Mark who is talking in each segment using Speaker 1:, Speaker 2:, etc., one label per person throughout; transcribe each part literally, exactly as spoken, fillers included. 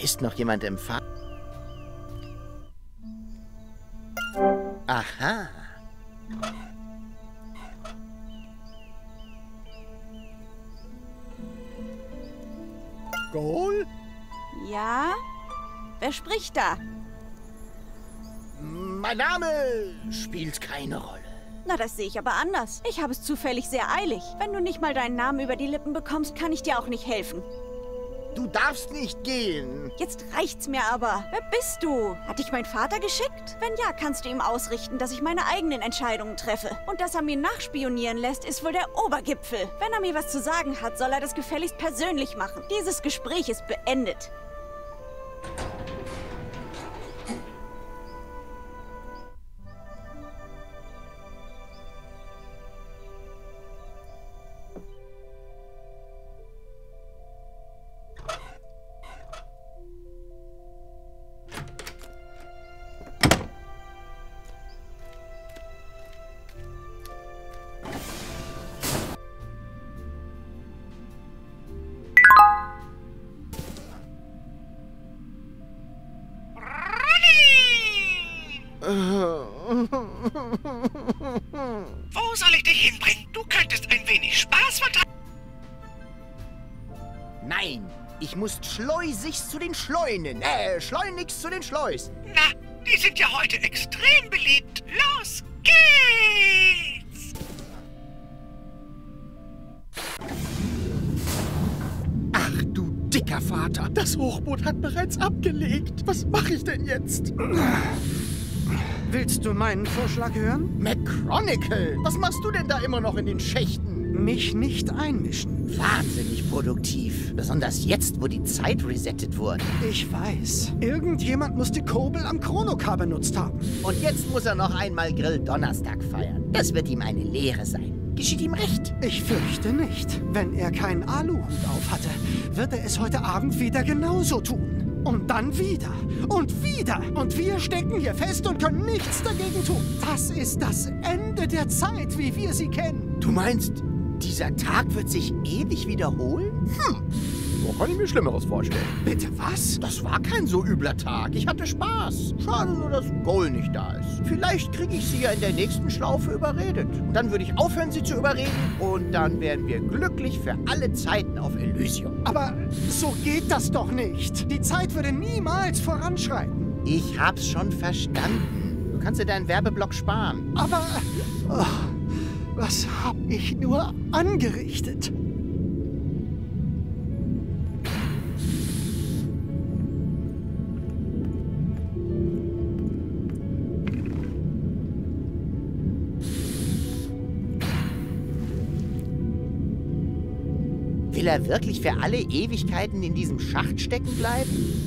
Speaker 1: ist noch jemand im Fahr... Aha.
Speaker 2: Goal?
Speaker 3: Ja? Wer spricht da?
Speaker 1: Mein Name spielt keine Rolle.
Speaker 3: Na, das sehe ich aber anders. Ich habe es zufällig sehr eilig. Wenn du nicht mal deinen Namen über die Lippen bekommst, kann ich dir auch nicht helfen.
Speaker 1: Du darfst nicht gehen.
Speaker 3: Jetzt reicht's mir aber. Wer bist du? Hat dich mein Vater geschickt? Wenn ja, kannst du ihm ausrichten, dass ich meine eigenen Entscheidungen treffe. Und dass er mir nachspionieren lässt, ist wohl der Obergipfel. Wenn er mir was zu sagen hat, soll er das gefälligst persönlich machen. Dieses Gespräch ist beendet.
Speaker 4: Wo soll ich dich hinbringen? Du könntest ein wenig Spaß vertragen.
Speaker 1: Nein, ich muss schleusigst zu den Schleunen. Äh, schleunigst zu den Schleusen.
Speaker 4: Na, die sind ja heute extrem beliebt. Los geht's!
Speaker 2: Ach du dicker Vater, das Hochboot hat bereits abgelegt. Was mache ich denn jetzt? Willst du meinen Vorschlag hören?
Speaker 1: McChronicle, was machst du denn da immer noch in den Schächten?
Speaker 2: Mich nicht einmischen.
Speaker 1: Wahnsinnig produktiv. Besonders jetzt, wo die Zeit resettet wurde.
Speaker 2: Ich weiß. Irgendjemand muss die Kurbel am Chronokar benutzt haben.
Speaker 1: Und jetzt muss er noch einmal Grill-Donnerstag feiern. Das wird ihm eine Lehre sein. Geschieht ihm recht?
Speaker 2: Ich fürchte nicht. Wenn er keinen Aluhut auf hatte, wird er es heute Abend wieder genauso tun. Und dann wieder. Und wieder. Und wir stecken hier fest und können nichts dagegen tun. Das ist das Ende der Zeit, wie wir sie kennen.
Speaker 1: Du meinst, dieser Tag wird sich ewig wiederholen? Hm, so kann ich mir Schlimmeres vorstellen.
Speaker 2: Bitte was?
Speaker 1: Das war kein so übler Tag. Ich hatte Spaß. Schade nur, dass Goal nicht da ist. Vielleicht kriege ich sie ja in der nächsten Schlaufe überredet. Und dann würde ich aufhören, sie zu überreden. Und dann wären wir glücklich für alle Zeiten auf Elysium.
Speaker 2: Aber so geht das doch nicht. Die Zeit würde niemals voranschreiten.
Speaker 1: Ich hab's schon verstanden. Du kannst dir deinen Werbeblock sparen.
Speaker 2: Aber... Oh, was hab ich nur angerichtet?
Speaker 1: Will er wirklich für alle Ewigkeiten in diesem Schacht stecken bleiben?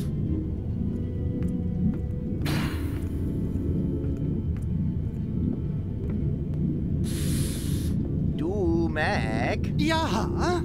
Speaker 1: Du, Mac?
Speaker 2: Ja?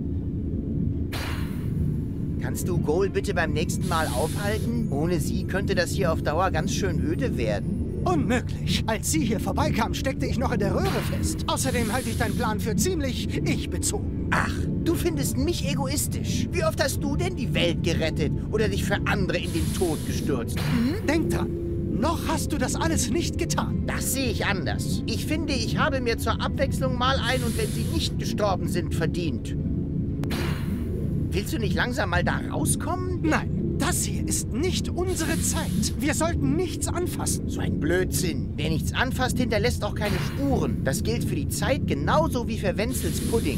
Speaker 1: Kannst du Goal bitte beim nächsten Mal aufhalten? Ohne sie könnte das hier auf Dauer ganz schön öde werden.
Speaker 2: Unmöglich. Als sie hier vorbeikam, steckte ich noch in der Röhre fest. Außerdem halte ich deinen Plan für ziemlich ich-bezogen.
Speaker 1: Ach, du findest mich egoistisch. Wie oft hast du denn die Welt gerettet oder dich für andere in den Tod gestürzt?
Speaker 2: Hm? Denk dran, noch hast du das alles nicht getan.
Speaker 1: Das sehe ich anders. Ich finde, ich habe mir zur Abwechslung mal ein und wenn sie nicht gestorben sind, verdient. Willst du nicht langsam mal da rauskommen?
Speaker 2: Nein. Das hier ist nicht unsere Zeit. Wir sollten nichts anfassen.
Speaker 1: So ein Blödsinn. Wer nichts anfasst, hinterlässt auch keine Spuren. Das gilt für die Zeit genauso wie für Wenzels Pudding.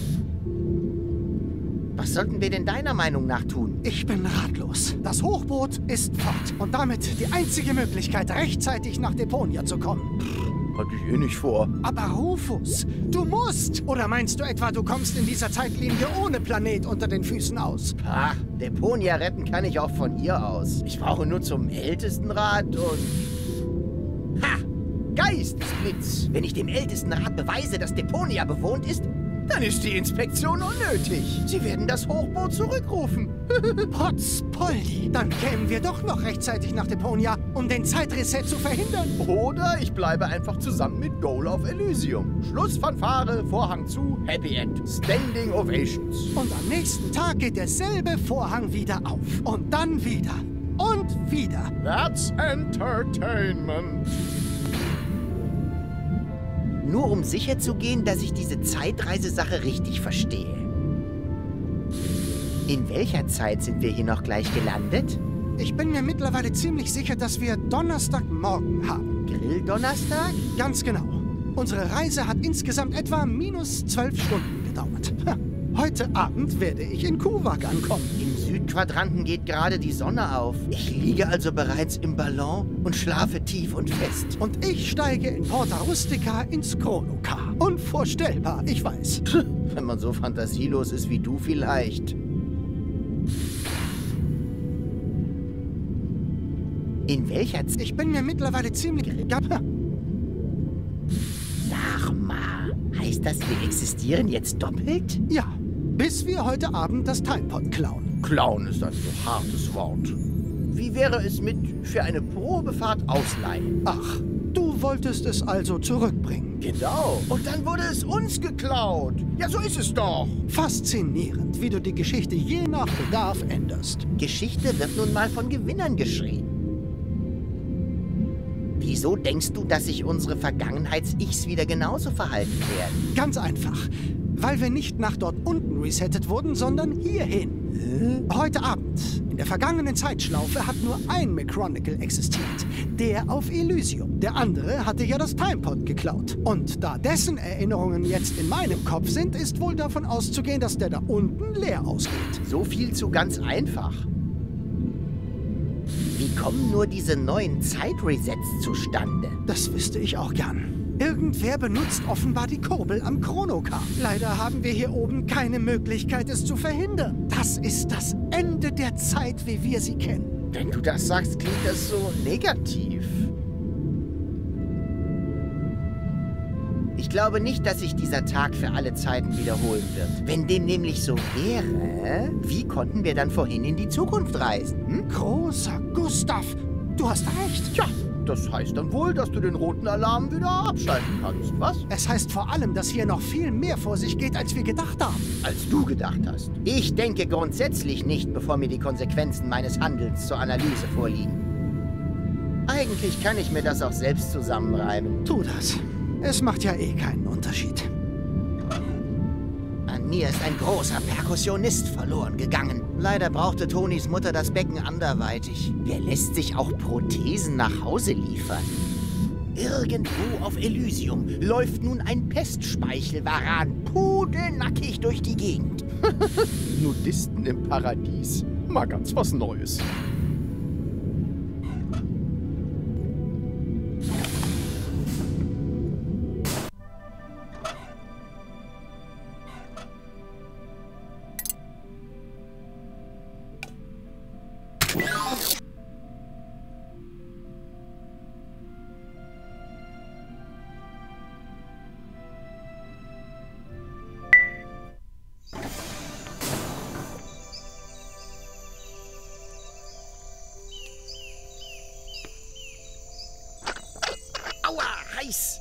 Speaker 1: Was sollten wir denn deiner Meinung nach tun?
Speaker 2: Ich bin ratlos. Das Hochboot ist fort. Und damit die einzige Möglichkeit, rechtzeitig nach Deponia zu kommen.
Speaker 1: Hatte ich eh nicht vor.
Speaker 2: Aber Rufus, du musst! Oder meinst du etwa, du kommst in dieser Zeitlinie ohne Planet unter den Füßen aus?
Speaker 1: Ach, Deponia retten kann ich auch von hier aus. Ich brauche nur zum Ältestenrat und... Ha! Geistesblitz! Wenn ich dem Ältestenrat beweise, dass Deponia bewohnt ist, Dann ist die Inspektion unnötig. Sie werden das Hochboot zurückrufen.
Speaker 2: Potzpoldi, dann kämen wir doch noch rechtzeitig nach Deponia, um den Zeitreset zu verhindern.
Speaker 1: Oder ich bleibe einfach zusammen mit Goal of Elysium. Schlussfanfare, Vorhang zu, Happy End. Standing Ovations.
Speaker 2: Und am nächsten Tag geht derselbe Vorhang wieder auf. Und dann wieder. Und wieder.
Speaker 1: That's entertainment.
Speaker 5: Nur um sicherzugehen, dass ich diese Zeitreisesache richtig verstehe. In welcher Zeit sind wir hier noch gleich gelandet?
Speaker 2: Ich bin mir mittlerweile ziemlich sicher, dass wir Donnerstagmorgen haben.
Speaker 5: Grilldonnerstag?
Speaker 2: Ganz genau. Unsere Reise hat insgesamt etwa minus zwölf Stunden gedauert. Heute Abend werde ich in Kuwak ankommen.
Speaker 5: Im Südquadranten geht gerade die Sonne auf. Ich liege also bereits im Ballon und schlafe tief und fest.
Speaker 2: Und ich steige in Porta Rustica ins Chronocar. Unvorstellbar, ich weiß.
Speaker 5: Wenn man so fantasielos ist wie du vielleicht. In welcher Zeit?
Speaker 2: Ich bin mir mittlerweile ziemlich...
Speaker 5: Sag mal, heißt das, wir existieren jetzt doppelt?
Speaker 2: Ja, bis wir heute Abend das Timepod klauen.
Speaker 1: Klauen ist ein so hartes Wort. Wie wäre es mit für eine Probefahrt ausleihen?
Speaker 2: Ach, du wolltest es also zurückbringen.
Speaker 1: Genau. Und dann wurde es uns geklaut. Ja, so ist es doch.
Speaker 2: Faszinierend, wie du die Geschichte je nach Bedarf änderst.
Speaker 5: Geschichte wird nun mal von Gewinnern geschrieben. Wieso denkst du, dass sich unsere Vergangenheits-Ichs wieder genauso verhalten werden?
Speaker 2: Ganz einfach. Weil wir nicht nach dort unten resettet wurden, sondern hierhin. Äh? Heute Abend, in der vergangenen Zeitschlaufe, hat nur ein McChronicle existiert. Der auf Elysium. Der andere hatte ja das Timepod geklaut. Und da dessen Erinnerungen jetzt in meinem Kopf sind, ist wohl davon auszugehen, dass der da unten leer ausgeht.
Speaker 5: So viel zu ganz einfach. Wie kommen nur diese neuen Zeitresets zustande?
Speaker 2: Das wüsste ich auch gern. Irgendwer benutzt offenbar die Kurbel am Chronocar. Leider haben wir hier oben keine Möglichkeit, es zu verhindern. Das ist das Ende der Zeit, wie wir sie kennen.
Speaker 1: Wenn du das sagst, klingt das so negativ.
Speaker 5: Ich glaube nicht, dass sich dieser Tag für alle Zeiten wiederholen wird. Wenn dem nämlich so wäre, wie konnten wir dann vorhin in die Zukunft reisen? Hm?
Speaker 2: Großer Gustav, du hast recht.
Speaker 1: Tja, das heißt dann wohl, dass du den roten Alarm wieder abschalten kannst, was?
Speaker 2: Es heißt vor allem, dass hier noch viel mehr vor sich geht, als wir gedacht haben.
Speaker 1: Als du gedacht hast.
Speaker 5: Ich denke grundsätzlich nicht, bevor mir die Konsequenzen meines Handelns zur Analyse vorliegen. Eigentlich kann ich mir das auch selbst zusammenreimen.
Speaker 2: Tu das. Es macht ja eh keinen Unterschied.
Speaker 5: An mir ist ein großer Perkussionist verloren gegangen. Leider brauchte Tonys Mutter das Becken anderweitig. Wer lässt sich auch Prothesen nach Hause liefern? Irgendwo auf Elysium läuft nun ein Pestspeichelvaran pudelnackig durch die Gegend.
Speaker 1: Nudisten im Paradies. Mal ganz was Neues.
Speaker 5: Aua, heiß!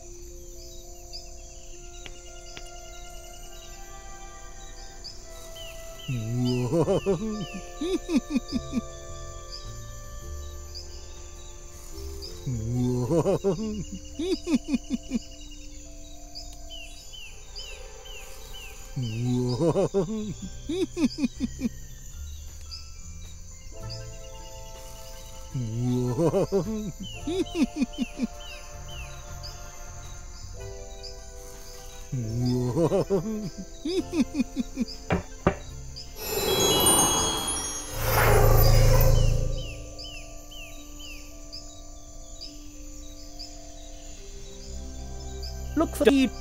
Speaker 1: Look for the...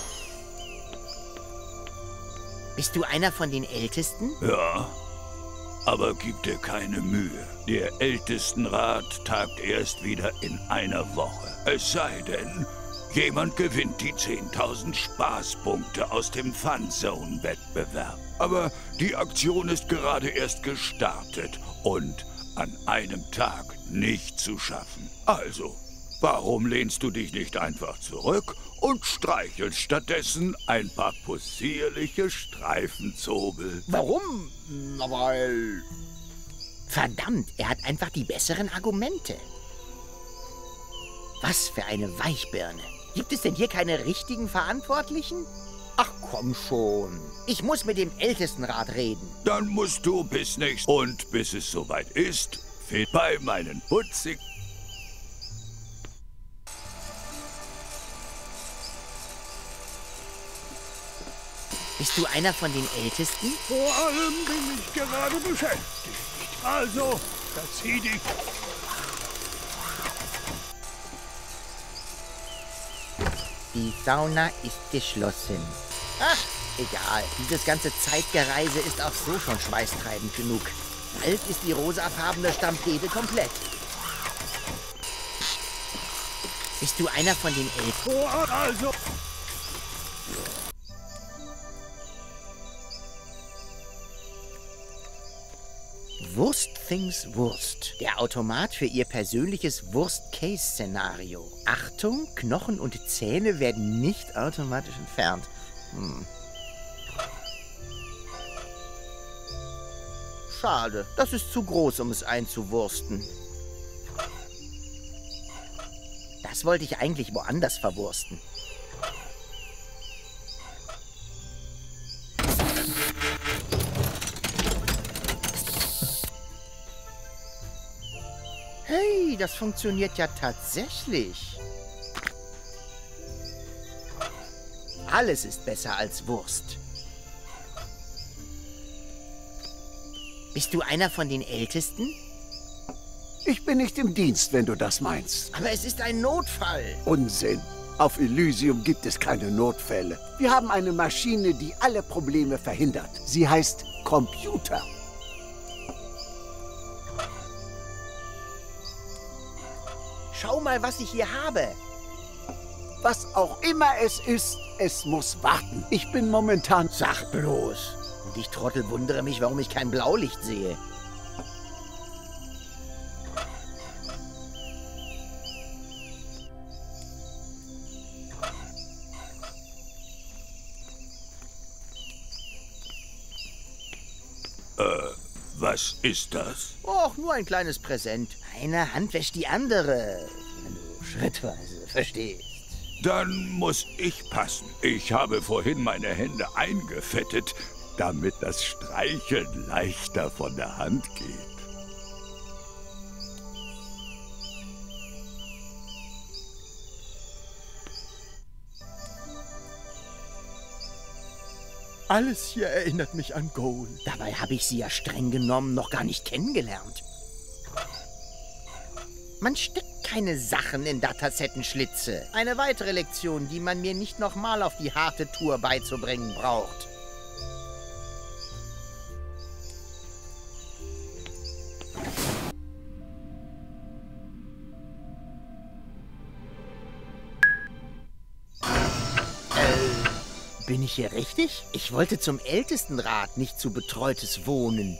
Speaker 5: Bist du einer von den Ältesten?
Speaker 6: Ja. Aber gib dir keine Mühe. Der Ältestenrat tagt erst wieder in einer Woche. Es sei denn, jemand gewinnt die zehntausend Spaßpunkte aus dem Funzone-Wettbewerb. Aber die Aktion ist gerade erst gestartet und an einem Tag nicht zu schaffen. Also, warum lehnst du dich nicht einfach zurück und streichelst stattdessen ein paar possierliche Streifenzobel?
Speaker 1: Warum? Na, weil...
Speaker 5: Verdammt, er hat einfach die besseren Argumente. Was für eine Weichbirne. Gibt es denn hier keine richtigen Verantwortlichen? Ach komm schon. Ich muss mit dem Ältestenrat reden.
Speaker 6: Dann musst du bis nächst... Und bis es soweit ist, fehlt bei meinen putzigen...
Speaker 5: Bist du einer von den Ältesten?
Speaker 6: Vor allem bin ich gerade beschäftigt. Also, verzieh dich.
Speaker 5: Die Sauna ist geschlossen. Ach, egal. Dieses ganze Zeitgereise ist auch so schon schweißtreibend genug. Bald ist die rosafarbene Stampede komplett. Bist du einer von den Ältesten?
Speaker 6: Also...
Speaker 5: Wurst Things Wurst. Der Automat für Ihr persönliches Worst-Case-Szenario. Achtung, Knochen und Zähne werden nicht automatisch entfernt. Hm. Schade, das ist zu groß, um es einzuwursten. Das wollte ich eigentlich woanders verwursten. Hey, das funktioniert ja tatsächlich. Alles ist besser als Wurst. Bist du einer von den Ältesten?
Speaker 7: Ich bin nicht im Dienst, wenn du das meinst.
Speaker 5: Aber es ist ein Notfall.
Speaker 7: Unsinn. Auf Elysium gibt es keine Notfälle. Wir haben eine Maschine, die alle Probleme verhindert. Sie heißt Computer.
Speaker 5: Schau mal, was ich hier habe.
Speaker 7: Was auch immer es ist, es muss warten. Ich bin momentan...
Speaker 5: Sag bloß. Und ich Trottel wundere mich, warum ich kein Blaulicht sehe.
Speaker 6: Äh, was ist das?
Speaker 5: Och, nur ein kleines Präsent. Eine Hand wäscht die andere, wenn du schrittweise verstehst.
Speaker 6: Dann muss ich passen. Ich habe vorhin meine Hände eingefettet, damit das Streicheln leichter von der Hand geht.
Speaker 1: Alles hier erinnert mich an Goal.
Speaker 5: Dabei habe ich sie ja streng genommen noch gar nicht kennengelernt. Man steckt keine Sachen in Datasettenschlitze. Eine weitere Lektion, die man mir nicht nochmal auf die harte Tour beizubringen braucht. Äh, bin ich hier richtig? Ich wollte zum Ältestenrat, nicht zu betreutes Wohnen.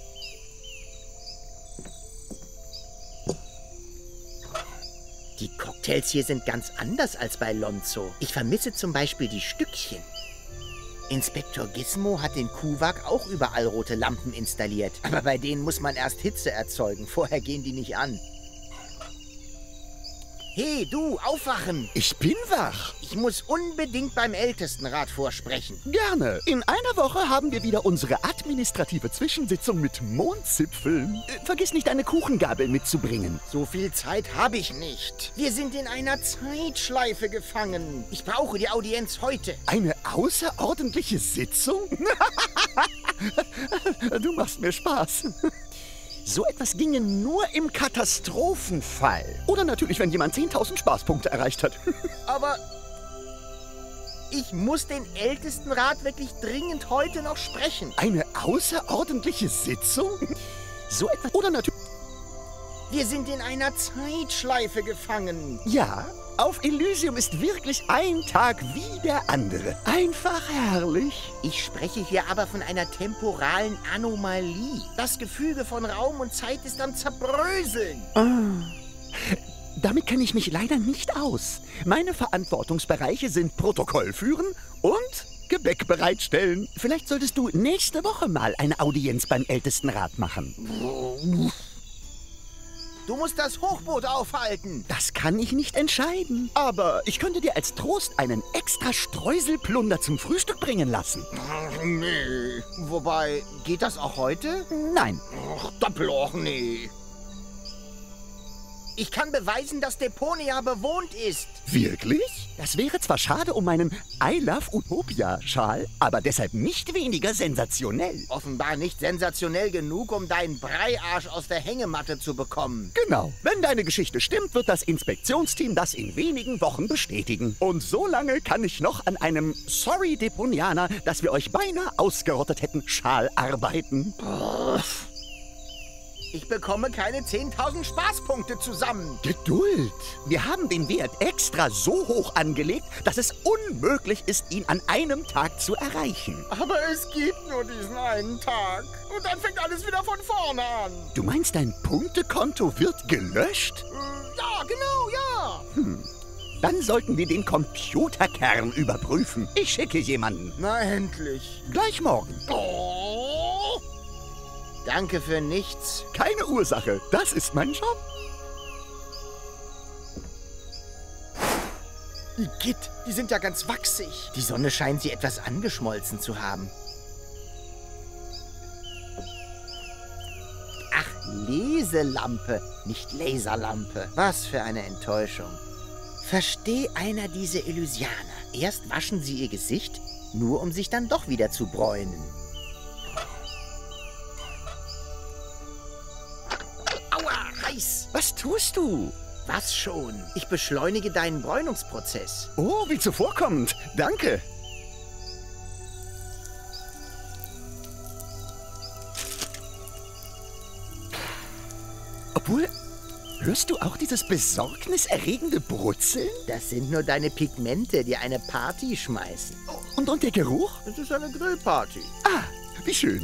Speaker 5: Die Cocktails hier sind ganz anders als bei Lonzo. Ich vermisse zum Beispiel die Stückchen. Inspektor Gizmo hat in Kuwak auch überall rote Lampen installiert. Aber bei denen muss man erst Hitze erzeugen. Vorher gehen die nicht an. Hey, du, aufwachen!
Speaker 8: Ich bin wach.
Speaker 5: Ich muss unbedingt beim Ältestenrat vorsprechen.
Speaker 8: Gerne. In einer Woche haben wir wieder unsere administrative Zwischensitzung mit Mondzipfeln. Äh, vergiss nicht, eine Kuchengabel mitzubringen.
Speaker 5: So viel Zeit habe ich nicht. Wir sind in einer Zeitschleife gefangen. Ich brauche die Audienz heute.
Speaker 8: Eine außerordentliche Sitzung? Du machst mir Spaß. So etwas ginge nur im Katastrophenfall. Oder natürlich, wenn jemand zehntausend Spaßpunkte erreicht hat.
Speaker 5: Aber ich muss den Ältestenrat wirklich dringend heute noch sprechen.
Speaker 8: Eine außerordentliche Sitzung? So etwas. Oder natürlich.
Speaker 5: Wir sind in einer Zeitschleife gefangen.
Speaker 8: Ja, auf Elysium ist wirklich ein Tag wie der andere. Einfach herrlich.
Speaker 5: Ich spreche hier aber von einer temporalen Anomalie. Das Gefüge von Raum und Zeit ist am Zerbröseln.
Speaker 8: Ah. Damit kenne ich mich leider nicht aus. Meine Verantwortungsbereiche sind Protokoll führen und Gebäck bereitstellen. Vielleicht solltest du nächste Woche mal eine Audienz beim Ältestenrat machen.
Speaker 1: Du musst das Hochboot aufhalten.
Speaker 8: Das kann ich nicht entscheiden. Aber ich könnte dir als Trost einen extra Streuselplunder zum Frühstück bringen lassen.
Speaker 1: Ach, nee. Wobei, geht das auch heute?
Speaker 8: Nein.
Speaker 1: Ach, Doppelloch, nee. Ich kann beweisen, dass Deponia bewohnt ist.
Speaker 8: Wirklich? Das wäre zwar schade um meinen I Love Utopia-Schal, aber deshalb nicht weniger sensationell.
Speaker 1: Offenbar nicht sensationell genug, um deinen Breiarsch aus der Hängematte zu bekommen.
Speaker 8: Genau. Wenn deine Geschichte stimmt, wird das Inspektionsteam das in wenigen Wochen bestätigen. Und so lange kann ich noch an einem Sorry Deponianer, dass wir euch beinahe ausgerottet hätten, Schal arbeiten.
Speaker 1: Ich bekomme keine zehntausend Spaßpunkte zusammen.
Speaker 8: Geduld. Wir haben den Wert extra so hoch angelegt, dass es unmöglich ist, ihn an einem Tag zu erreichen.
Speaker 1: Aber es gibt nur diesen einen Tag. Und dann fängt alles wieder von vorne an.
Speaker 8: Du meinst, dein Punktekonto wird gelöscht?
Speaker 1: Äh, ja, genau, ja.
Speaker 8: Hm. Dann sollten wir den Computerkern überprüfen. Ich schicke jemanden.
Speaker 1: Na, endlich.
Speaker 8: Gleich morgen.
Speaker 1: Oh. Danke für nichts.
Speaker 8: Keine Ursache. Das ist mein Job.
Speaker 1: Igitt, die sind ja ganz wachsig.
Speaker 5: Die Sonne scheint sie etwas angeschmolzen zu haben. Ach, Leselampe, nicht Laserlampe. Was für eine Enttäuschung. Versteh einer diese Elysianer. Erst waschen sie ihr Gesicht, nur um sich dann doch wieder zu bräunen. Aua, heiß.
Speaker 8: Was tust du?
Speaker 5: Was schon? Ich beschleunige deinen Bräunungsprozess.
Speaker 8: Oh, wie zuvorkommend. Danke. Obwohl, hörst du auch dieses besorgniserregende Brutzeln?
Speaker 5: Das sind nur deine Pigmente, die eine Party schmeißen.
Speaker 8: Und, und der Geruch?
Speaker 1: Es ist eine Grillparty.
Speaker 8: Ah, wie schön.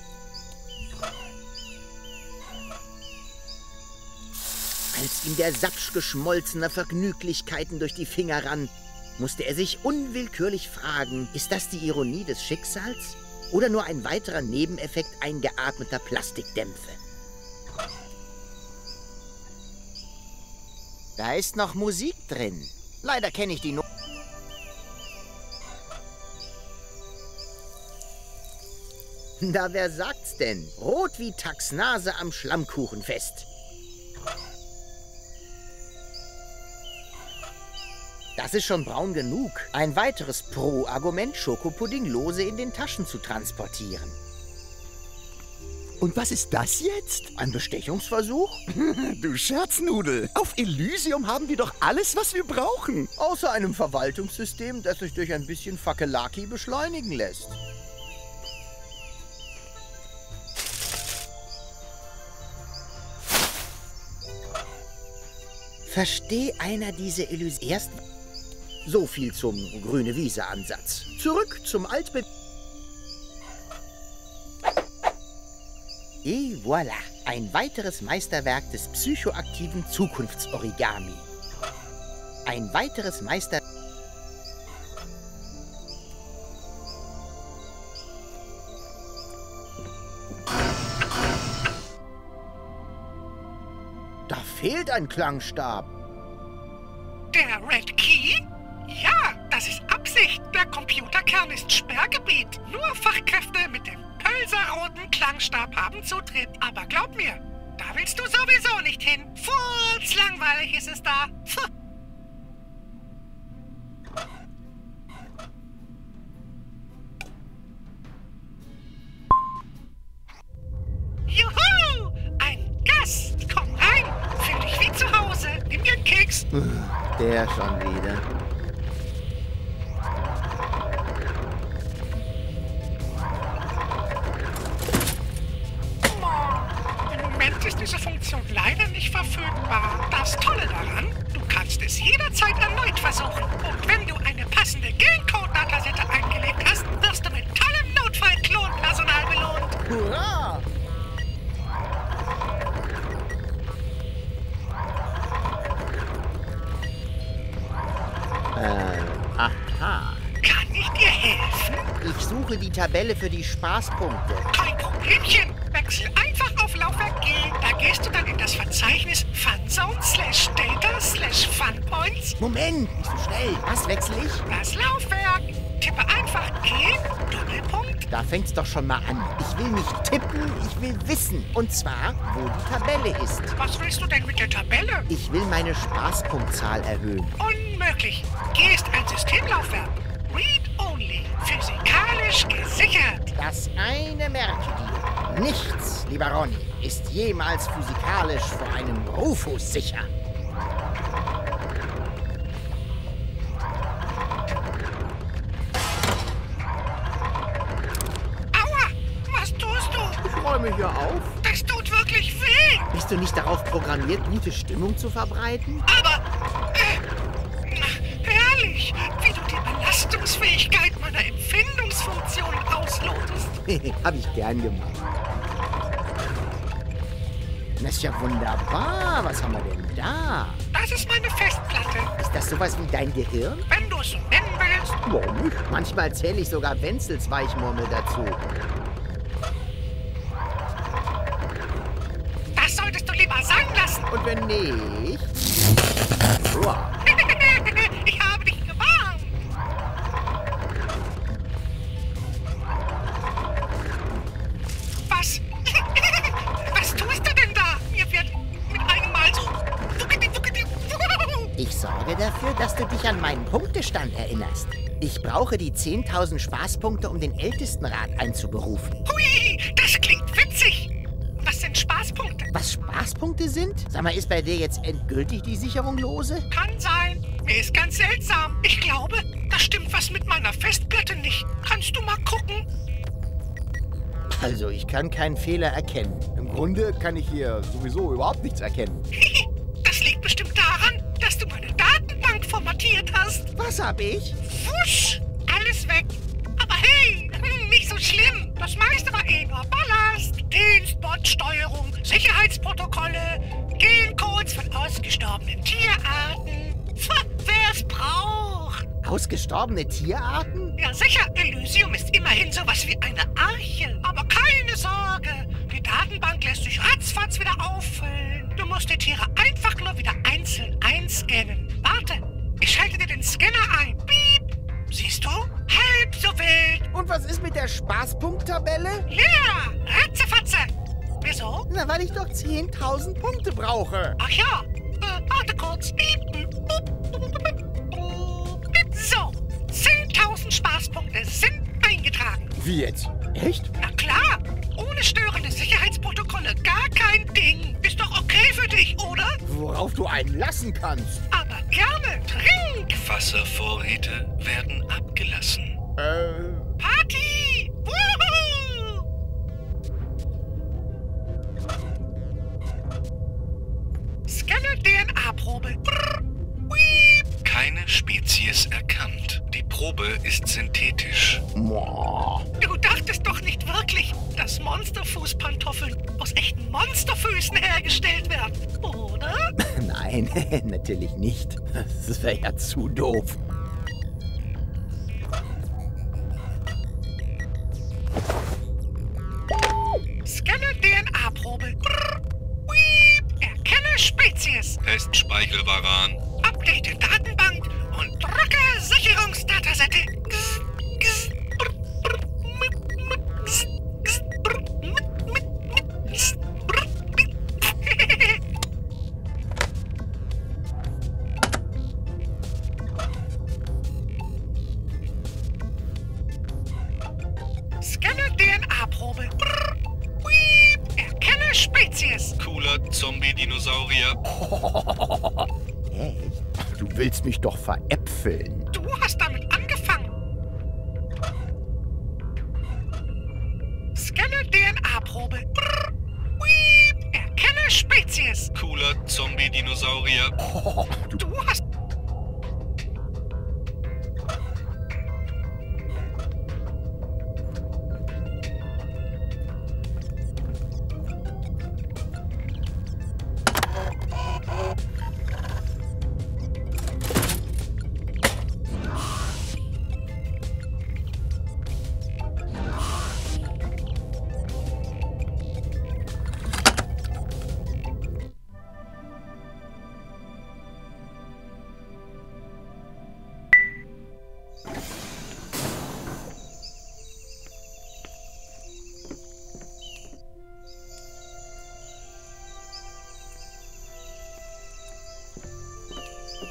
Speaker 5: Als ihm der Sapsch geschmolzener Vergnüglichkeiten durch die Finger rann, musste er sich unwillkürlich fragen, ist das die Ironie des Schicksals oder nur ein weiterer Nebeneffekt eingeatmeter Plastikdämpfe? Da ist noch Musik drin. Leider kenne ich die Not. Na, wer sagt's denn? Rot wie Taxnase am Schlammkuchenfest. Das ist schon braun genug. Ein weiteres Pro-Argument, Schokopudding lose in den Taschen zu transportieren.
Speaker 8: Und was ist das jetzt?
Speaker 5: Ein Bestechungsversuch?
Speaker 8: Du Scherznudel. Auf Elysium haben wir doch alles, was wir brauchen.
Speaker 1: Außer einem Verwaltungssystem, das sich durch ein bisschen Fakelaki beschleunigen lässt.
Speaker 5: Versteh einer diese Illusion erst... So viel zum Grüne-Wiese-Ansatz.
Speaker 1: Zurück zum Altbe...
Speaker 5: Et voilà, ein weiteres Meisterwerk des psychoaktiven Zukunftsorigami. Ein weiteres Meister...
Speaker 1: Da fehlt ein Klangstab.
Speaker 4: Der Red Key? Ja, das ist Absicht. Der Computerkern ist Sperrgebiet. Nur Fachkräfte mit dem pölserroten Klangstab haben Zutritt. Aber glaub mir, da willst du sowieso nicht hin. Furz langweilig ist es da. Puh. Juhu! Ein Gast! Komm rein! Fühl dich wie zu Hause. Nimm dir einen Keks.
Speaker 5: Der schon wieder.
Speaker 1: Hurra! Äh, aha.
Speaker 4: Kann ich dir helfen?
Speaker 1: Ich suche die Tabelle für die Spaßpunkte.
Speaker 4: Kein Problemchen. Wechsel einfach auf Laufwerk G. Da gehst du dann in das Verzeichnis Funzone slash Data slash Funpoints.
Speaker 1: Moment, nicht so schnell. Was wechsle ich?
Speaker 4: Das Laufwerk. Tippe einfach G, Doppelpunkt.
Speaker 1: Da fängt's doch schon mal an. Ich will nicht tippen, ich will wissen. Und zwar, wo die Tabelle ist.
Speaker 4: Was willst du denn mit der Tabelle?
Speaker 1: Ich will meine Spaßpunktzahl erhöhen.
Speaker 4: Unmöglich. G ist ein Systemlaufwerk. Read-only. Physikalisch gesichert.
Speaker 1: Das eine merke dir. Nichts, lieber Ronny, ist jemals physikalisch vor einem Rufus sicher.
Speaker 4: Aua! Was tust du?
Speaker 1: Ich räume hier auf.
Speaker 4: Das tut wirklich weh.
Speaker 1: Bist du nicht darauf programmiert, gute Stimmung zu verbreiten?
Speaker 4: Aber... Äh, herrlich, wie du die Belastungsfähigkeit meiner Empfindungsfunktion auslotest.
Speaker 1: Hab ich gern gemacht. Das ist ja wunderbar. Was haben wir denn da?
Speaker 4: Das ist meine Festplatte.
Speaker 1: Ist das sowas wie dein Gehirn?
Speaker 4: Wenn du es so nennen willst.
Speaker 1: Warum nicht? Manchmal zähle ich sogar Wenzels Weichmurmel dazu.
Speaker 4: Das solltest du lieber sein lassen.
Speaker 1: Und wenn nicht... Wow.
Speaker 4: Ich habe dich gewarnt. Was? Was tust du denn da? Mir wird mit einem Mal so...
Speaker 1: Ich sorge dafür, dass du dich an meinen Punktestand erinnerst. Ich brauche die zehntausend Spaßpunkte, um den Ältestenrat einzuberufen.
Speaker 4: Hui, das klingt witzig. Was sind Spaßpunkte?
Speaker 1: Was Spaßpunkte sind? Sag mal, ist bei dir jetzt endgültig die Sicherung lose?
Speaker 4: Kann sein. Mir ist ganz seltsam. Ich glaube, da stimmt was mit meiner Festplatte nicht. Kannst du mal gucken?
Speaker 1: Also, ich kann keinen Fehler erkennen. Im Grunde kann ich hier sowieso überhaupt nichts erkennen.
Speaker 4: Das liegt bestimmt daran, dass du meine Datenbank formatiert hast.
Speaker 1: Was hab ich?
Speaker 4: Wusch, alles weg. Aber hey, nicht so schlimm. Das meiste war eh nur Ballast, Dienstbotsteuerung, Sicherheitsprotokolle, Gencodes von ausgestorbenen Tierarten. Pff, wer es braucht.
Speaker 1: Ausgestorbene Tierarten?
Speaker 4: Ja sicher, Elysium ist immerhin sowas wie eine Arche. Aber keine Sorge, die Datenbank lässt sich ratzfatz wieder auffüllen. Du musst die Tiere einfach nur wieder einzeln einscannen. Warte, ich schalte dir den Scanner ein. Piep. Siehst du? Halb so wild.
Speaker 1: Und was ist mit der Spaßpunkttabelle?
Speaker 4: Ja, Ratzefatze. Wieso?
Speaker 1: Na, weil ich doch zehntausend Punkte brauche.
Speaker 4: Ach ja, äh, warte kurz. Piep. So, zehntausend Spaßpunkte sind eingetragen.
Speaker 1: Wie jetzt? Echt?
Speaker 4: Na klar, ohne störende Sicherheitsprotokolle gar kein Ding. Ist doch okay für dich, oder?
Speaker 1: Worauf du einen lassen kannst.
Speaker 4: Aber gerne, trink.
Speaker 9: Wasservorräte werden abgelassen.
Speaker 1: Äh...
Speaker 4: Party! Wuhu! Scanne D N A-Probe.
Speaker 9: Keine Spezies erkannt. Die Probe ist synthetisch.
Speaker 1: Boah.
Speaker 4: Du dachtest doch nicht wirklich, dass Monsterfußpantoffeln aus echten Monsterfüßen hergestellt werden, oder?
Speaker 1: Nein, natürlich nicht. Das wäre ja zu doof.
Speaker 4: Scanne D N A-Probe. Erkenne Spezies.
Speaker 9: Testspeichelwaran.
Speaker 4: Update Datenbank und drücke Sicherungsdatasetting. Scanne D N A-Probe. Erkenne Spezies.
Speaker 9: Cooler Zombie-Dinosaurier.
Speaker 1: Echt? Du willst mich doch veräpfeln.
Speaker 4: Du hast damit angefangen. Scanne D N A-Probe. Erkenne Spezies.
Speaker 9: Cooler Zombie-Dinosaurier.
Speaker 4: Du hast...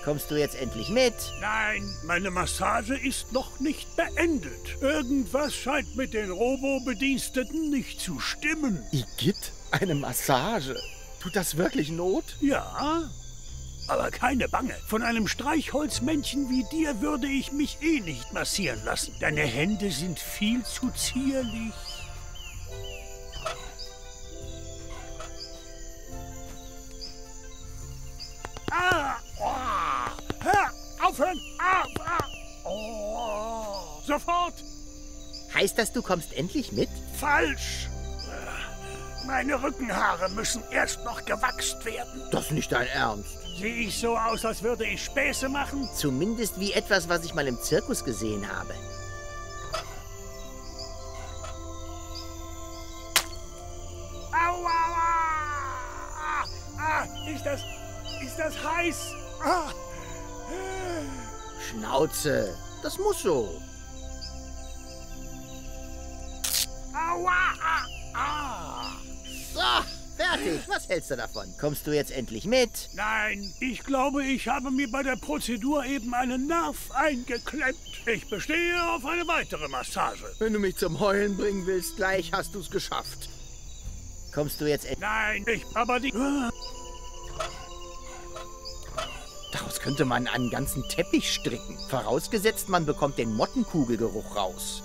Speaker 5: Kommst du jetzt endlich mit?
Speaker 10: Nein, meine Massage ist noch nicht beendet. Irgendwas scheint mit den Robo-Bediensteten nicht zu stimmen.
Speaker 8: Igitt, eine Massage. Tut das wirklich Not?
Speaker 10: Ja, aber keine Bange. Von einem Streichholzmännchen wie dir würde ich mich eh nicht massieren lassen. Deine Hände sind viel zu zierlich. Ah! Oh. Hör! Aufhören! Ah, ah. Oh. Sofort!
Speaker 5: Heißt das, du kommst endlich mit?
Speaker 10: Falsch! Meine Rückenhaare müssen erst noch gewachst werden.
Speaker 1: Das ist nicht dein Ernst.
Speaker 10: Sehe ich so aus, als würde ich Späße machen?
Speaker 5: Zumindest wie etwas, was ich mal im Zirkus gesehen habe.
Speaker 10: Aua! Ah, ah, ist das... ist das heiß? Ah.
Speaker 1: Schnauze. Das muss so.
Speaker 10: Aua! Ah, ah.
Speaker 5: So, fertig. Was hältst du davon? Kommst du jetzt endlich mit?
Speaker 10: Nein, ich glaube, ich habe mir bei der Prozedur eben einen Nerv eingeklemmt. Ich bestehe auf eine weitere Massage.
Speaker 1: Wenn du mich zum Heulen bringen willst, gleich hast du's geschafft.
Speaker 5: Kommst du jetzt endlich...
Speaker 10: Nein, ich... aber die...
Speaker 1: Daraus könnte man einen ganzen Teppich stricken. Vorausgesetzt, man bekommt den Mottenkugelgeruch raus.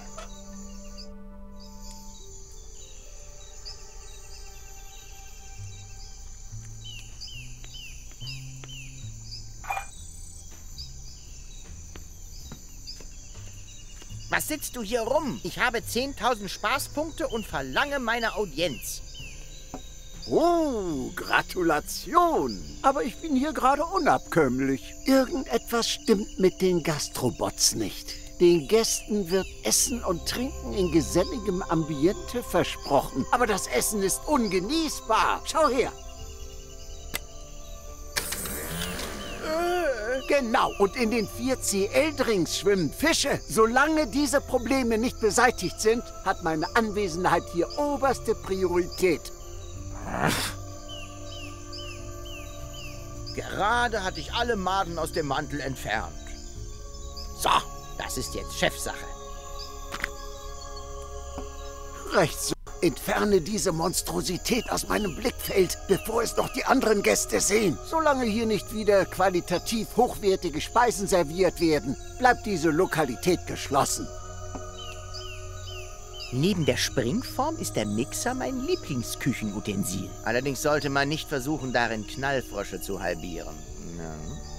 Speaker 1: Was sitzt du hier rum? Ich habe zehntausend Spaßpunkte und verlange meine Audienz.
Speaker 7: Oh, Gratulation. Aber ich bin hier gerade unabkömmlich. Irgendetwas stimmt mit den Gastrobots nicht. Den Gästen wird Essen und Trinken in geselligem Ambiente versprochen. Aber das Essen ist ungenießbar. Schau her. Genau, und in den vier C L-Drinks schwimmen Fische. Solange diese Probleme nicht beseitigt sind, hat meine Anwesenheit hier oberste Priorität.
Speaker 1: Gerade hatte ich alle Maden aus dem Mantel entfernt.
Speaker 5: So, das ist jetzt Chefsache.
Speaker 7: Recht so. Entferne diese Monstrosität aus meinem Blickfeld, bevor es noch die anderen Gäste sehen. Solange hier nicht wieder qualitativ hochwertige Speisen serviert werden, bleibt diese Lokalität geschlossen.
Speaker 5: Neben der Springform ist der Mixer mein Lieblingsküchenutensil. Allerdings sollte man nicht versuchen, darin Knallfrösche zu halbieren. Ja.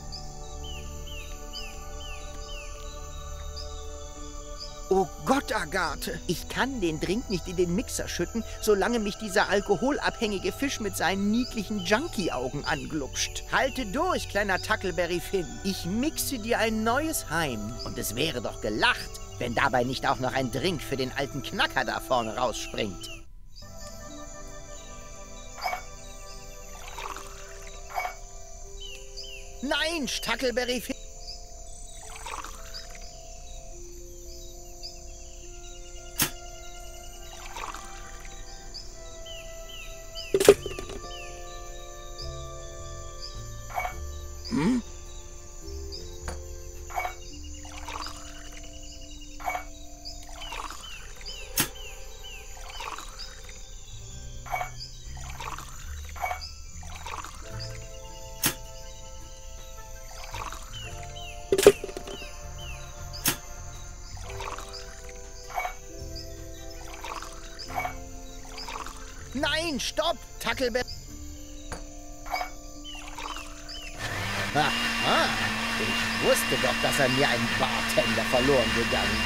Speaker 1: Oh Gott, Agathe!
Speaker 5: Ich kann den Drink nicht in den Mixer schütten, solange mich dieser alkoholabhängige Fisch mit seinen niedlichen Junkie-Augen anglupscht. Halte durch, kleiner Tackleberry Finn. Ich mixe dir ein neues Heim. Und es wäre doch gelacht, wenn dabei nicht auch noch ein Drink für den alten Knacker da vorne rausspringt.
Speaker 1: Nein, Tackleberry Finn! Hm? Nein, stopp, Tackleberry!
Speaker 5: Aha, ich wusste doch, dass an mir ein Bartender verloren gegangen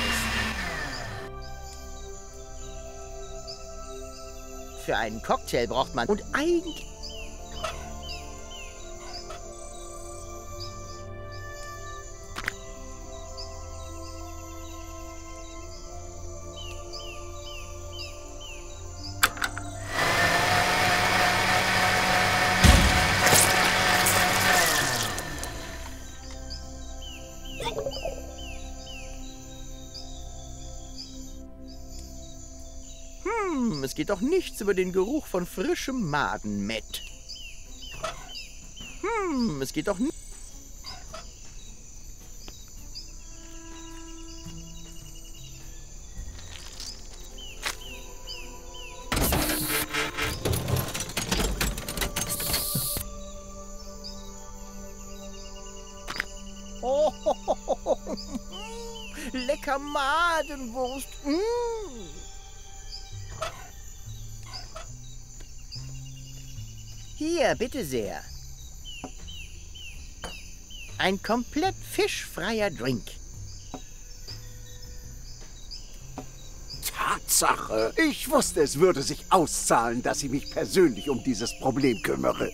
Speaker 5: ist. Für einen Cocktail braucht man... Und eigentlich...
Speaker 1: Hm, es geht doch nichts über den Geruch von frischem Madenmett. Hm, es geht doch nicht... lecker Madenwurst. Mm. Hier, bitte sehr. Ein komplett fischfreier Drink.
Speaker 7: Tatsache. Ich wusste, es würde sich auszahlen, dass ich mich persönlich um dieses Problem kümmere.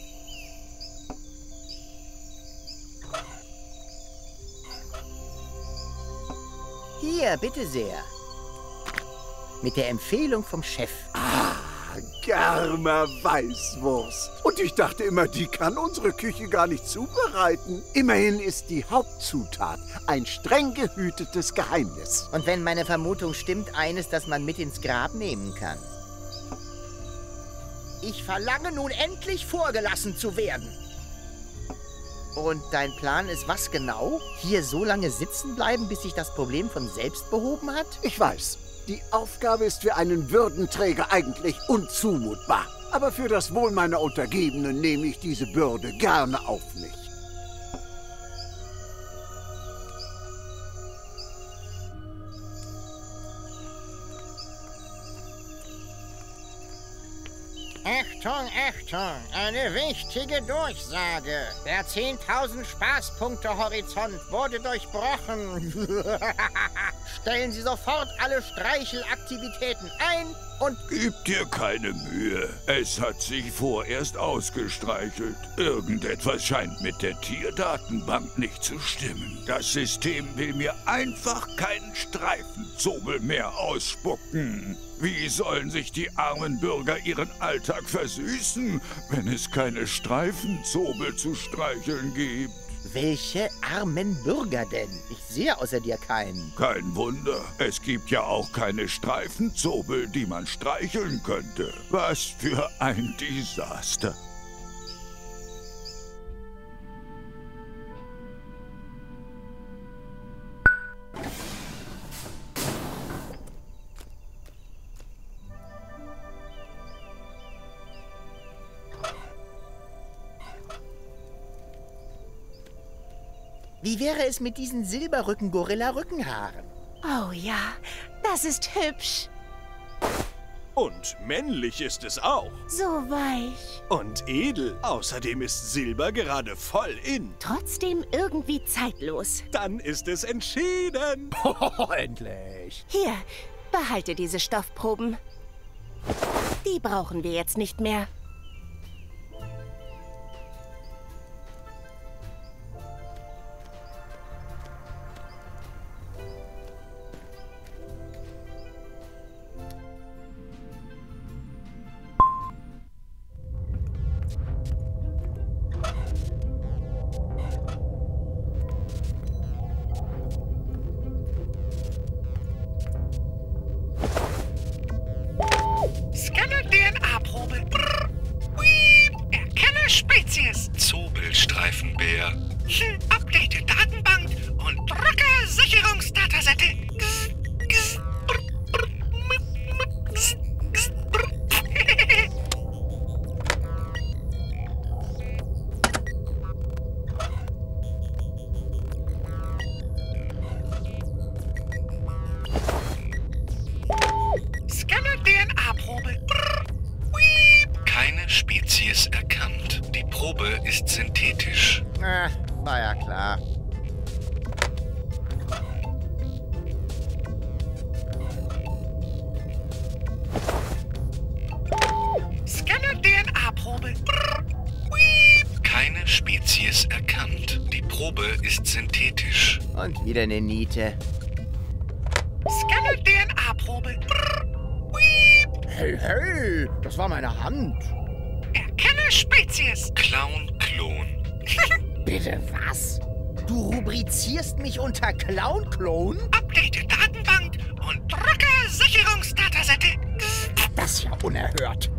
Speaker 1: Hier, bitte sehr. Mit der Empfehlung vom Chef.
Speaker 7: Ah, Garmer Weißwurst. Und ich dachte immer, die kann unsere Küche gar nicht zubereiten. Immerhin ist die Hauptzutat ein streng gehütetes Geheimnis.
Speaker 1: Und wenn meine Vermutung stimmt, eines, das man mit ins Grab nehmen kann. Ich verlange nun endlich vorgelassen zu werden. Und dein Plan ist was genau? Hier so lange sitzen bleiben, bis sich das Problem von selbst behoben hat?
Speaker 7: Ich weiß, die Aufgabe ist für einen Würdenträger eigentlich unzumutbar. Aber für das Wohl meiner Untergebenen nehme ich diese Bürde gerne auf mich.
Speaker 1: Achtung, Achtung, eine wichtige Durchsage. Der zehntausend Spaßpunkte-Horizont wurde durchbrochen. Stellen Sie sofort alle Streichelaktivitäten ein und...
Speaker 6: Gib dir keine Mühe. Es hat sich vorerst ausgestreichelt. Irgendetwas scheint mit der Tierdatenbank nicht zu stimmen. Das System will mir einfach keinen Streifenzobel mehr ausspucken. Wie sollen sich die armen Bürger ihren Alltag versüßen, wenn es keine Streifenzobel zu streicheln gibt?
Speaker 1: Welche armen Bürger denn? Ich sehe außer dir keinen.
Speaker 6: Kein Wunder. Es gibt ja auch keine Streifenzobel, die man streicheln könnte. Was für ein Desaster.
Speaker 1: Wie wäre es mit diesen Silberrücken-Gorilla-Rückenhaaren?
Speaker 11: Oh ja, das ist hübsch.
Speaker 12: Und männlich ist es auch.
Speaker 11: So weich.
Speaker 12: Und edel. Außerdem ist Silber gerade voll in.
Speaker 11: Trotzdem irgendwie zeitlos.
Speaker 12: Dann ist es entschieden.
Speaker 10: Oh, endlich.
Speaker 11: Hier, behalte diese Stoffproben. Die brauchen wir jetzt nicht mehr.
Speaker 4: Scanne D N A-Probe. Brrr. Wiep. Erkenne Spezies.
Speaker 9: Zobelstreifenbär.
Speaker 4: Hm, update Datenbank und drücke Sicherungsdatasette. Gss, gss, brr, brr, mip, mip, gss, gss, brr. Scanne D N A-Probe. Brrr. Wiep.
Speaker 9: Keine Spezies erkannt. Die Probe ist synthetisch.
Speaker 1: Ah, war ja klar.
Speaker 4: Scanne D N A-Probe. Brrr. Wiep.
Speaker 9: Keine Spezies erkannt. Die Probe ist synthetisch.
Speaker 1: Und wieder eine Niete.
Speaker 4: Scanne D N A-Probe. Brrr. Wiep.
Speaker 1: Hey, hey, das war meine Hand.
Speaker 4: Erkenne Spezies.
Speaker 9: Clown-Klon.
Speaker 1: Bitte was? Du rubrizierst mich unter Clown-Klon?
Speaker 4: Update Datenbank und drücke Sicherungsdatasette. Gss.
Speaker 1: Das ist ja unerhört.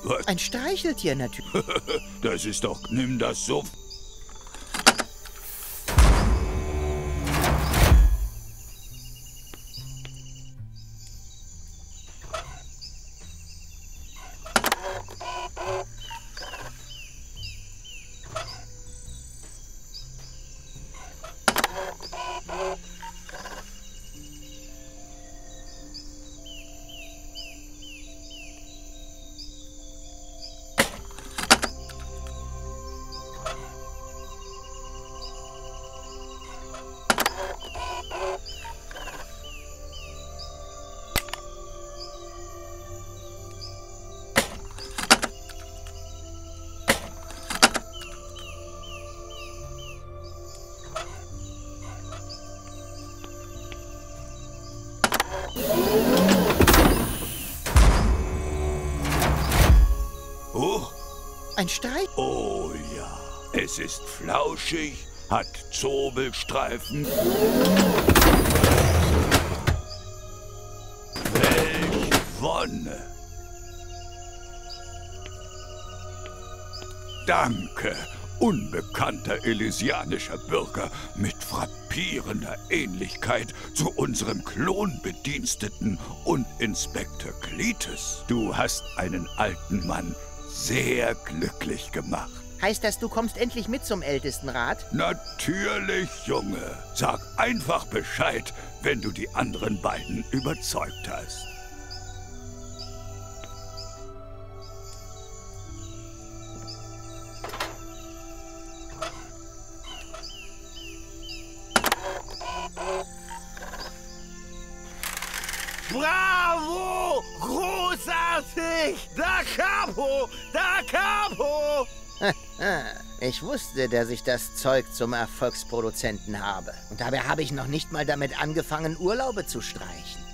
Speaker 6: Was?
Speaker 1: Ein Streicheltier natürlich.
Speaker 6: Das ist doch... Nimm das so... Oh.
Speaker 1: Ein Streich?
Speaker 6: Oh ja, es ist flauschig, hat Zobelstreifen. Welch Wonne! Danke, unbekannter elysianischer Bürger mit frappierender Ähnlichkeit zu unserem Klonbediensteten und Inspektor Cletus. Du hast einen alten Mann sehr glücklich gemacht.
Speaker 1: Heißt das, du kommst endlich mit zum Ältestenrat?
Speaker 6: Natürlich, Junge. Sag einfach Bescheid, wenn du die anderen beiden überzeugt hast.
Speaker 13: Bravo! Großartig! Da Capo! Da Capo!
Speaker 5: Ich wusste, dass ich das Zeug zum Erfolgsproduzenten habe. Und dabei habe ich noch nicht mal damit angefangen, Urlaube zu streichen.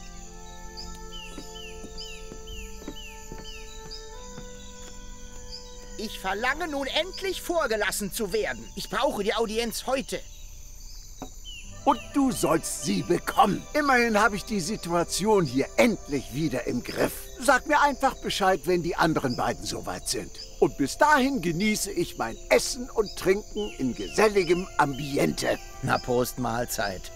Speaker 5: Ich verlange nun endlich vorgelassen zu werden. Ich brauche die Audienz heute.
Speaker 7: Und du sollst sie bekommen. Immerhin habe ich die Situation hier endlich wieder im Griff. Sag mir einfach Bescheid, wenn die anderen beiden soweit sind. Und bis dahin genieße ich mein Essen und Trinken in geselligem Ambiente.
Speaker 5: Na, Prost, Mahlzeit.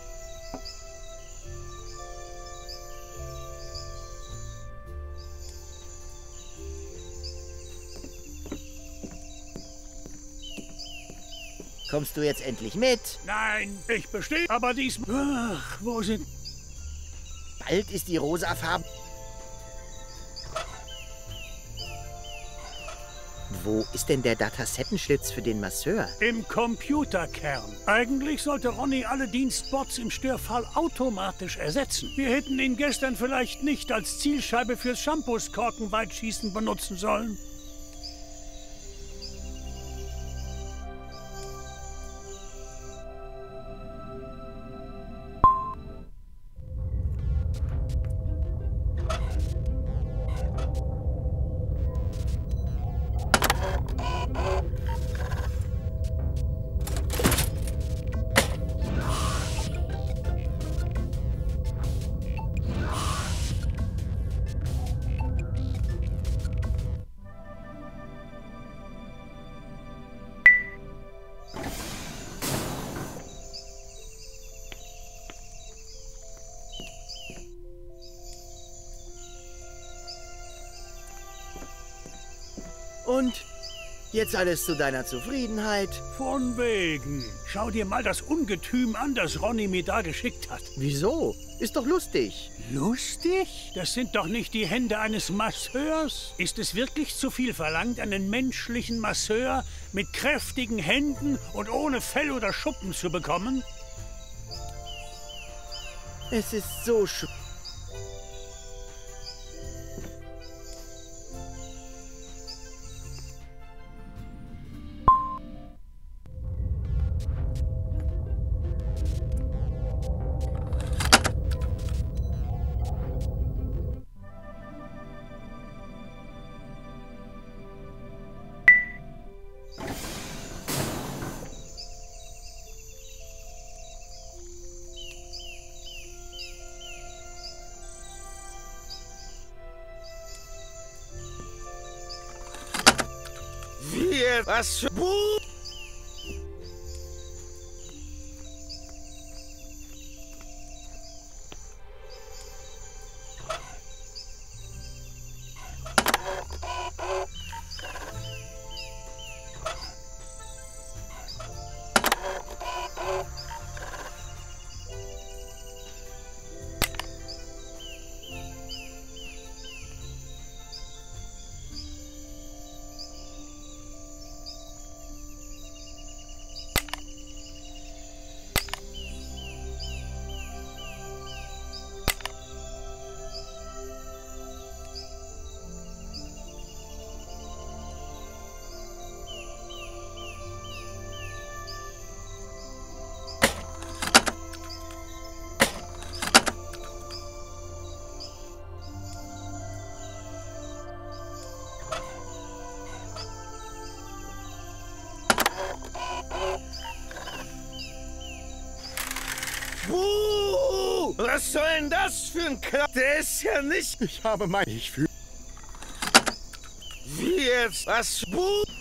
Speaker 5: Kommst du jetzt endlich mit?
Speaker 10: Nein, ich bestehe, aber diesmal... Ach, wo sind...
Speaker 5: Bald ist die rosafarben... Wo ist denn der Datasettenschlitz für den Masseur?
Speaker 10: Im Computerkern. Eigentlich sollte Ronny alle Dienstbots im Störfall automatisch ersetzen. Wir hätten ihn gestern vielleicht nicht als Zielscheibe fürs Shampoos-Korkenweitschießen benutzen sollen.
Speaker 5: Und jetzt alles zu deiner Zufriedenheit?
Speaker 10: Von wegen. Schau dir mal das Ungetüm an, das Ronny mir da geschickt hat.
Speaker 5: Wieso? Ist doch lustig.
Speaker 10: Lustig? Das sind doch nicht die Hände eines Masseurs. Ist es wirklich zu viel verlangt, einen menschlichen Masseur mit kräftigen Händen und ohne Fell oder Schuppen zu bekommen?
Speaker 5: Es ist so schön.
Speaker 13: Wie jetzt? Was für Buh? Buh! Was soll denn das für ein Kla... Der ist ja nicht...
Speaker 1: Ich habe mein... Ich fühle...
Speaker 13: Wie jetzt? Was? Buh!